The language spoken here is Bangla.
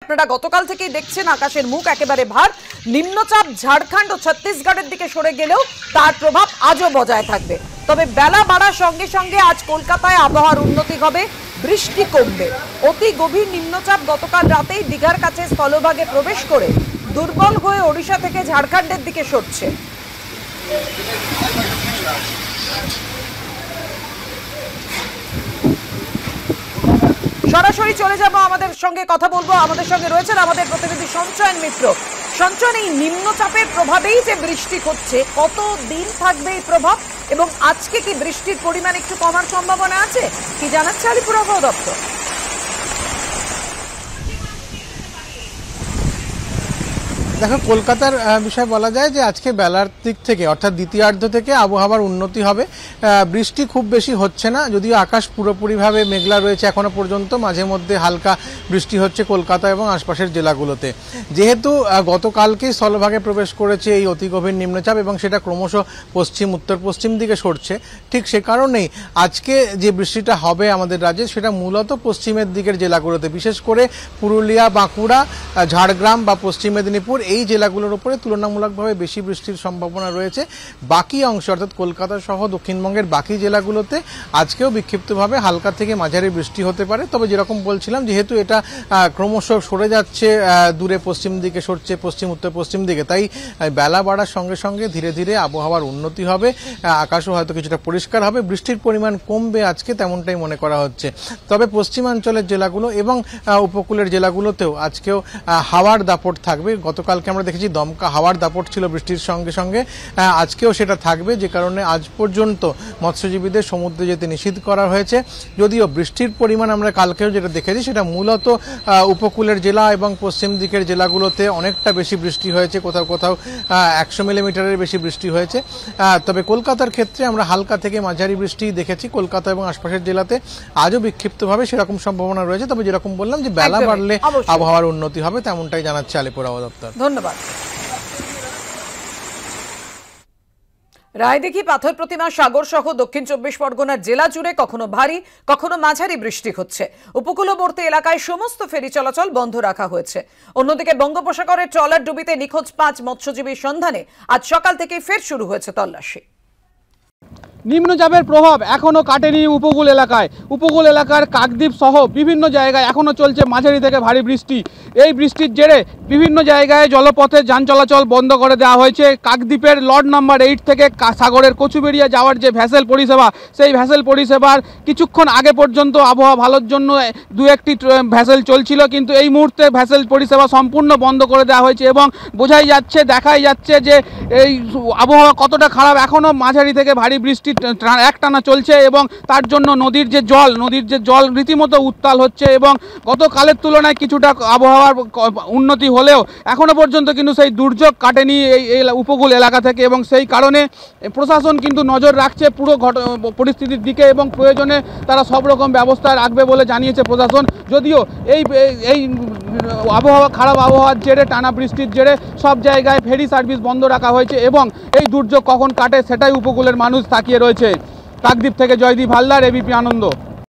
আপনারা গতকাল থেকেই দেখছেন আকাশের মুখ একেবারে ভার। নিম্নচাপ ঝাড়খণ্ড ও ছত্তিশগড়ের দিকে সরে গেলেও তার প্রভাব আজও বজায় থাকবে। তবে বেলা বাড়ার সঙ্গে সঙ্গে আজ কলকাতায় আবহাওয়ার উন্নতি হবে, বৃষ্টি কমবে। অতি গভীর নিম্নচাপ গতকাল রাতেই দীঘার কাছে স্থলভাগে প্রবেশ করে দুর্বল হয়ে ওড়িশা থেকে ঝাড়খণ্ডের দিকে সরছে। সরাসরি চলে যাব, আমাদের সঙ্গে কথা বলবো। আমাদের সঙ্গে রয়েছেন আমাদের প্রতিনিধি সঞ্চয়ন মিত্র। সঞ্চয়ন, এই নিম্নচাপের প্রভাবেই যে বৃষ্টি হচ্ছে, কত দিন থাকবে এই প্রভাব এবং আজকে কি বৃষ্টির পরিমাণ একটু কমার সম্ভাবনা আছে, কি জানাচ্ছে আলিপুর আবহাওয়া দপ্তর? দেখো, কলকাতার বিষয় বলা যায় যে আজকে বেলার দিক থেকে অর্থাৎ দ্বিতীয়ার্ধ থেকে আবহাওয়ার উন্নতি হবে। বৃষ্টি খুব বেশি হচ্ছে না, যদিও আকাশ পুরোপুরিভাবে মেঘলা রয়েছে এখনো পর্যন্ত। মাঝে মধ্যে হালকা বৃষ্টি হচ্ছে কলকাতা এবং আশপাশের জেলাগুলোতে। যেহেতু গতকালকেই স্থলভাগে প্রবেশ করেছে এই অতি গভীর নিম্নচাপ এবং সেটা ক্রমশ পশ্চিম উত্তর পশ্চিম দিকে সরছে, ঠিক সে কারণেই আজকে যে বৃষ্টিটা হবে আমাদের রাজ্যে সেটা মূলত পশ্চিমের দিকের জেলাগুলোতে, বিশেষ করে পুরুলিয়া, বাঁকুড়া, ঝাড়গ্রাম বা পশ্চিম মেদিনীপুর এই জেলাগুলোর উপরে তুলনামূলকভাবে বেশি বৃষ্টির সম্ভাবনা রয়েছে। বাকি অংশ অর্থাৎ কলকাতা সহ দক্ষিণবঙ্গের বাকি জেলাগুলোতে আজকেও বিক্ষিপ্তভাবে হালকা থেকে মাঝারি বৃষ্টি হতে পারে। তবে যেরকম বলছিলাম, যেহেতু এটা ক্রমশ সরে যাচ্ছে, দূরে পশ্চিম দিকে সরছে, পশ্চিম উত্তর পশ্চিম দিকে, তাই বেলা বাড়ার সঙ্গে সঙ্গে ধীরে ধীরে আবহাওয়ার উন্নতি হবে, আকাশও হয়তো কিছুটা পরিষ্কার হবে, বৃষ্টির পরিমাণ কমবে আজকে, তেমনটাই মনে করা হচ্ছে। তবে পশ্চিমাঞ্চলের জেলাগুলো এবং উপকূলের জেলাগুলোতেও আজকেও হাওয়ার দাপট থাকবে। গতকালকে আমরা দেখেছি দমকা হাওয়ার দাপট ছিল বৃষ্টির সঙ্গে সঙ্গে, আজকেও সেটা থাকবে, যে কারণে আজ পর্যন্ত মৎস্যজীবীদের সমুদ্রে যেতে নিষিদ্ধ করা হয়েছে। যদিও বৃষ্টির পরিমাণ আমরা কালকেও যেটা দেখেছি সেটা মূলত উপকূলের জেলা এবং পশ্চিম দিকের জেলাগুলোতে অনেকটা বেশি বৃষ্টি হয়েছে, কোথাও কোথাও 100 মিলিমিটারের বেশি বৃষ্টি হয়েছে। তবে কলকাতার ক্ষেত্রে আমরা হালকা থেকে মাঝারি বৃষ্টি দেখেছি কলকাতা এবং আশপাশের জেলাতে। আজও বিক্ষিপ্তভাবে সেরকম সম্ভাবনা রয়েছে। তবে যেরকম বললাম যে বেলা বাড়লে আবহাওয়ার উন্নতি হবে, তেমনটাই জানাচ্ছে আলিপুর আবহাওয়া দপ্তর। ধন্যবাদ। রায়দিঘি, পাথর প্রতিমা, সাগর সহ দক্ষিণ 24 পরগনার জেলা জুড়ে কখনো ভারী কখনো মাঝারি বৃষ্টি হচ্ছে। উপকূলবর্তী এলাকায় সমস্ত ফেরি চলাচল বন্ধ রাখা হয়েছে। অন্যদিকে বঙ্গোপসাগরের ট্রলার ডুবিতে নিখোঁজ 5 মৎস্যজীবীর সন্ধানে আজ সকাল থেকে ফের শুরু হয়েছে তল্লাশি। নিম্নচাপের প্রভাব এখনও কাটেনি উপকূল এলাকায়। উপকূল এলাকার কাকদ্বীপ সহ বিভিন্ন জায়গায় এখনও চলছে মাঝারি থেকে ভারী বৃষ্টি। এই বৃষ্টির জেরে বিভিন্ন জায়গায় জলপথে যান চলাচল বন্ধ করে দেওয়া হয়েছে। কাকদ্বীপের লট নাম্বার 8 থেকে সাগরের কচুবেড়িয়া যাওয়ার যে ভ্যাসেল পরিষেবা, সেই ভ্যাসেল পরিষেবার কিছুক্ষণ আগে পর্যন্ত আবহাওয়া ভালোর জন্য 2-1টি ভ্যাসেল চলছিল, কিন্তু এই মুহূর্তে ভ্যাসেল পরিষেবা সম্পূর্ণ বন্ধ করে দেওয়া হয়েছে এবং বোঝাই যাচ্ছে, দেখাই যাচ্ছে যে এই আবহাওয়া কতটা খারাপ। এখনও মাঝারি থেকে ভারী বৃষ্টি একটানা চলছে এবং তার জন্য নদীর যে জল রীতিমতো উত্তাল হচ্ছে এবং গতকালের তুলনায় কিছুটা আবহাওয়ার উন্নতি হলেও এখনো পর্যন্ত কিন্তু সেই দুর্যোগ কাটেনি এই উপকূল এলাকা থেকে এবং সেই কারণে প্রশাসন কিন্তু নজর রাখছে পুরো পরিস্থিতির দিকে এবং প্রয়োজনে তারা সব রকম ব্যবস্থা রাখবে বলে জানিয়েছে প্রশাসন। যদিও এই খারাপ আবহাওয়ার জেরে, টানা বৃষ্টির জেরে সব জায়গায় ফেরি সার্ভিস বন্ধ রাখা হয়েছে এবং এই দুর্যোগ কখন কাটে সেটাই উপকূলের মানুষ তাকিয়ে রয়েছে। কাকদ্বীপ থেকে জয়দীপ হালদার, এবিপি আনন্দ।